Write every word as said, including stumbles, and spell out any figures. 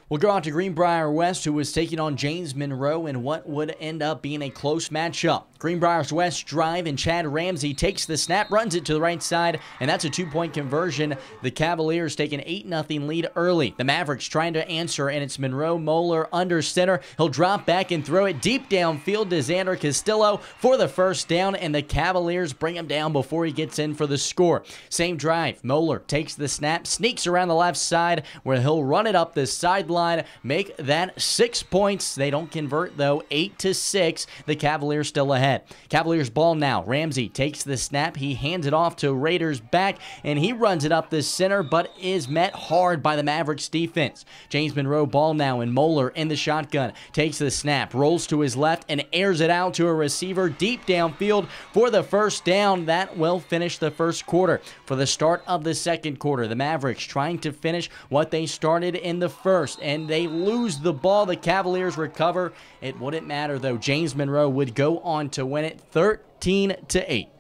We'll go out to Greenbrier West, who was taking on James Monroe in what would end up being a close matchup. Greenbrier West drive, and Chad Ramsey takes the snap, runs it to the right side, and that's a two-point conversion. The Cavaliers take an eight nothing lead early. The Mavericks trying to answer, and it's Monroe Moeller under center. He'll drop back and throw it deep downfield to Xander Castillo for the first down, and the Cavaliers bring him down before he gets in for the score. Same drive, Moeller takes the snap, sneaks around the left side, where he'll run it up the sideline. Make that six points. They don't convert, though. Eight to six. The Cavaliers still ahead. Cavaliers ball now. Ramsey takes the snap. He hands it off to Raiders back, and he runs it up the center, but is met hard by the Mavericks defense. James Monroe ball now, and Moeller in the shotgun. Takes the snap, rolls to his left, and airs it out to a receiver deep downfield for the first down. That will finish the first quarter. For the start of the second quarter, the Mavericks trying to finish what they started in the first, and they lose the ball. The Cavaliers recover. It wouldn't matter, though. James Monroe would go on to win it thirteen to eight.